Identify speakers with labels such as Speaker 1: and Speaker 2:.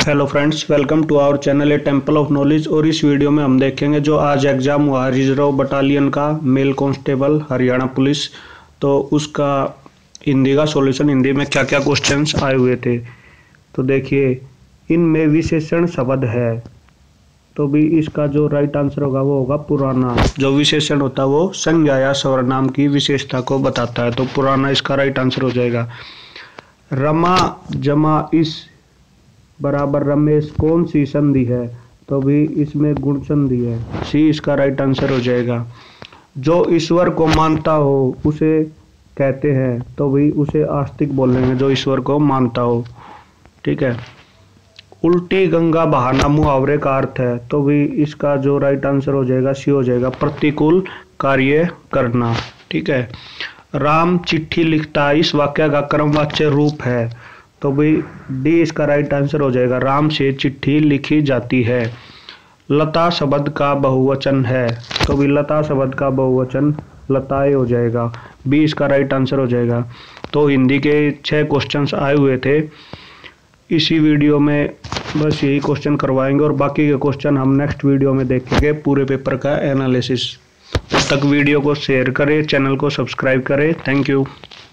Speaker 1: Hello friends, welcome to our channel a temple of knowledge. और इस video में हम देखेंगे जो आज एग्ज़ाम हुआ रिजर्व बटालियन का मेल कांस्टेबल हरियाणा पुलिस, तो उसका हिंदी का सॉल्यूशन, हिंदी में क्या क्या क्वेश्चंस आए हुए थे। तो देखिए, इनमें विशेषण शब्द है, तो भी इसका जो राइट आंसर होगा वो होगा पुराना। जो विशेषण होता है वो संज्ञा या सर्वनाम की विशेषता को बताता है, तो पुराना इसका राइट आंसर हो जाएगा। रमा जमा इस बराबर रमेश कौन सी संधि है, तो भी इसमें गुण संधि है, सी इसका राइट आंसर हो जाएगा। जो ईश्वर को मानता हो उसे कहते हैं, तो भी उसे आस्तिक बोलेंगे जो ईश्वर को मानता हो। ठीक है। उल्टी गंगा बहाना मुहावरे का अर्थ है, तो भी इसका जो राइट आंसर हो जाएगा सी हो जाएगा, प्रतिकूल कार्य करना। ठीक है। राम चिट्ठी लिखता इस वाक्य का क्रमवाच्य रूप है, तो भाई डी इसका राइट आंसर हो जाएगा, राम से चिट्ठी लिखी जाती है। लता शब्द का बहुवचन है, तो भी लता शब्द का बहुवचन लताएं हो जाएगा, बी इसका राइट आंसर हो जाएगा। तो हिंदी के 6 क्वेश्चंस आए हुए थे। इसी वीडियो में बस यही क्वेश्चन करवाएंगे और बाकी के क्वेश्चन हम नेक्स्ट वीडियो में देखेंगे, पूरे पेपर का एनालिसिस। तब तक वीडियो को शेयर करें, चैनल को सब्सक्राइब करें। Thank you.